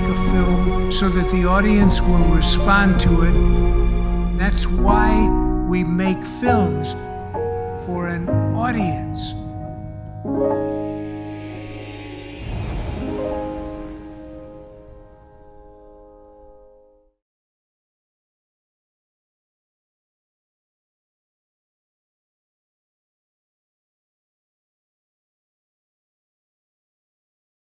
a film so that the audience will respond to it. That's why we make films, for an audience.